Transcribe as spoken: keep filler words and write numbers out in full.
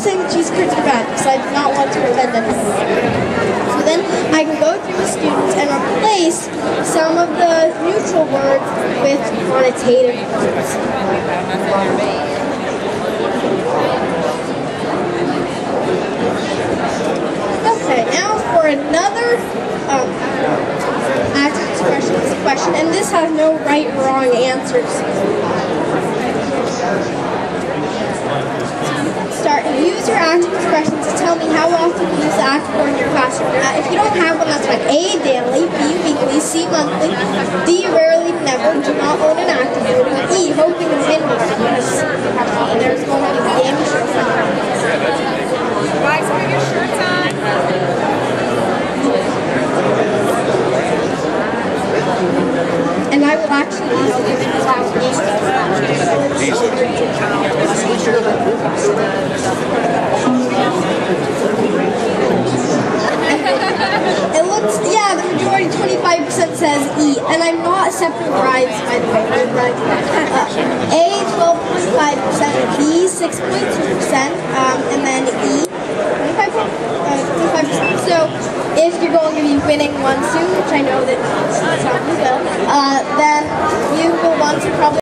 saying the cheese curds are bad because I do not want to offend anyone. So then I can go through the students and replace some of the neutral words with connotative words. Okay, now for another um, active expressions question, and this has no right or wrong answers. Start and use your active expressions to tell me how often you use the active word in your classroom. Uh, if you don't have one, that's fine. A, daily. B, weekly. C, monthly. D, rarely, never. Do not own an active word. And E, hoping to win this because there's going to be a game show. Guys, put your shirts on. And I will actually tell you this out. It looks, yeah, the majority, twenty-five percent says E. And I'm not accepting bribes, by the way. Uh, A, twelve point five percent, B, six point two percent, um, and then E, twenty-five percent. So, if you're going to be winning one soon, which I know that some will, uh, then you will want to probably